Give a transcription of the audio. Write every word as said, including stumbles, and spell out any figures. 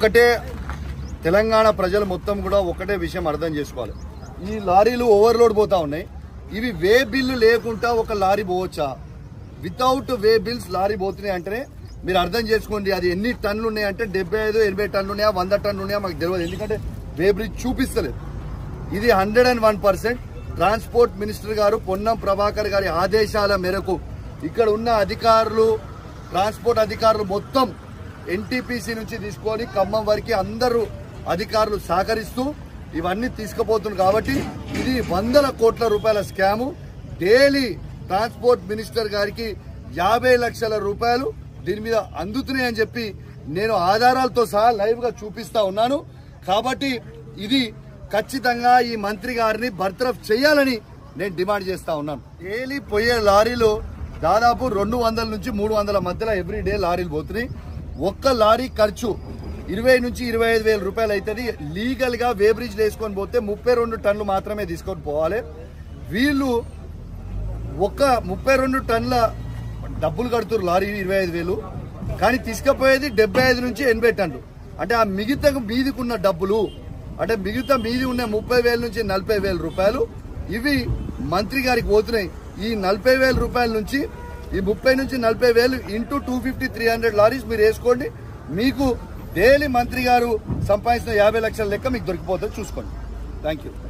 ఒక్కటే తెలంగాణ ప్రజలు మొత్తం కూడా ఒకటే విషయం అర్థం చేసుకోవాలి. ఈ లారీలు ఓవర్లోడ్ పోతా ఉన్నాయి. ఇవి వే బిల్లు లేకుండా ఒక లారీ పోవచ్చా? వితౌట్ వే బిల్స్ లారీ పోతున్నాయి అంటేనే మీరు అర్థం చేసుకోండి అది ఎన్ని టన్నులు ఉన్నాయంటే డెబ్బై ఐదు ఎనభై టన్నులు ఉన్నాయా వంద టన్నులు ఉన్నాయా మాకు తెలియదు. ఎందుకంటే వే బ్రిడ్జ్ చూపిస్తలేదు. ఇది hundred and one percent transport minister గారు పొన్నం ప్రభాకర్ గారి ఆదేశాల మేరకు ఇక్కడ ఉన్న అధికారులు ట్రాన్స్పోర్ట్ అధికారులు మొత్తం ఎన్టీపీసీ నుంచి తీసుకొని ఖమ్మం వరకు అందరూ అధికారులు సహకరిస్తూ ఇవన్నీ తీసుకుపోతున్నారు. కాబట్టి ఇది వందల కోట్ల రూపాయల స్కాము. డైలీ ట్రాన్స్పోర్ట్ మినిస్టర్ గారికి యాభై లక్షల రూపాయలు దీని మీద అందుతున్నాయని చెప్పి నేను ఆధారాలతో సహా లైవ్ గా చూపిస్తా ఉన్నాను. కాబట్టి ఇది ఖచ్చితంగా ఈ మంత్రి గారిని బర్తరఫ్ చేయాలని నేను డిమాండ్ చేస్తా ఉన్నాను. డైలీ పోయే లారీలు దాదాపు రెండు వందల నుంచి మూడు వందల మధ్యలో ఎవ్రీ డే లారీలు పోతున్నాయి. ఒక్క లారీ ఖర్చు ఇరవై నుంచి ఇరవై ఐదు వేల రూపాయలు అవుతుంది. లీగల్ గా వే బ్రిడ్జ్ వేసుకొని పోతే ముప్పై రెండు టన్నులు మాత్రమే తీసుకొని పోవాలి. వీళ్ళు ఒక్క ముప్పై రెండు టన్నుల డబ్బులు కడుతున్నారు లారీ ఇరవై ఐదు వేలు కానీ తీసుకుపోయేది డెబ్బై ఐదు నుంచి ఎనభై టన్నులు. అంటే ఆ మిగతా మీదికున్న డబ్బులు అంటే మిగతా మీది ఉన్న ముప్పై వేల నుంచి నలభై వేల రూపాయలు ఇవి మంత్రి గారికి పోతున్నాయి. ఈ నలభై వేల రూపాయల నుంచి ఈ ముప్పై నుంచి నలభై వేలు into two fifty three hundred lorries మీరు వేసుకోండి. మీకు డైలీ మంత్రి గారు సంపాదించిన యాభై లక్షల లెక్క మీకు దొరికిపోతుంది. చూసుకోండి. Thank you.